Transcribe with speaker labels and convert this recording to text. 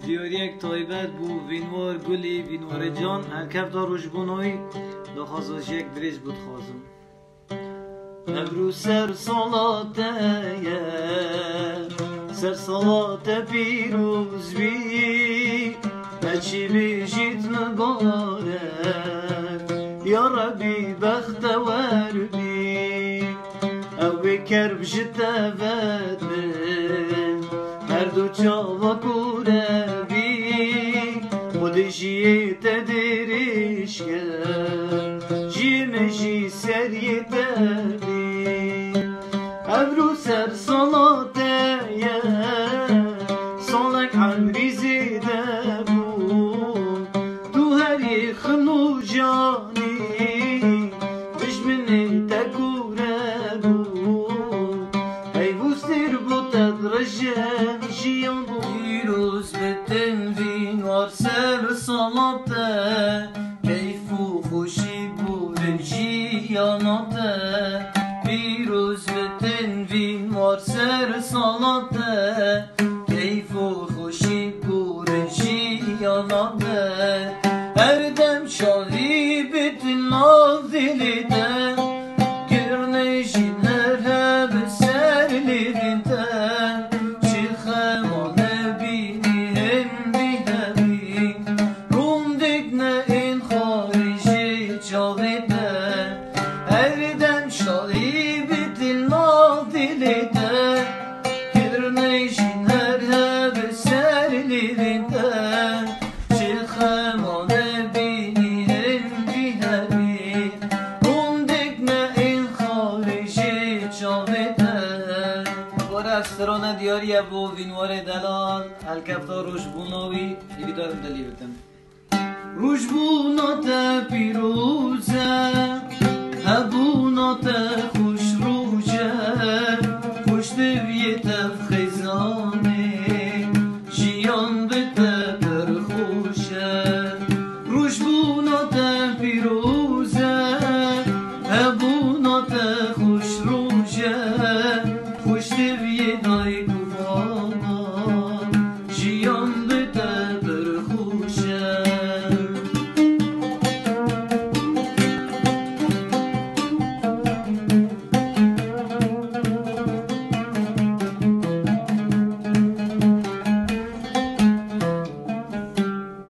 Speaker 1: دیوریک تایبت بو وینوار گلی وینوار جان هرکب دا روش بونوی دا خازوش یک دریج بود خازم ابرو سر صلاته سر صلاته پیروز بی بچی بیجید مبارک یا ربی بختور بی او بکر بجده بدن هر دو چاوا کوره بی خودشی تدریش کن جیمشی سریه تبی ابرو سر صلاته صالک عمری زیده بود تو هری خنو جانی بجمنی تکوره بود ایوستر بود تدرجه جیان بود پیروز بتن وینوار سر صلاته کیف و خوشی بود جیاناته پیروز بتن وینوار سر صلاته کیف و خوشی بود جیاناته هر دم شادی بتن ناف دلیده گرنه جینر هب سر لیده استران دیاری ابو وینوار دلال الکفتا روش بوناوی ایوی دارم دلی بتن روش بونات پیروزه ابونات خوش روشه خوش دویت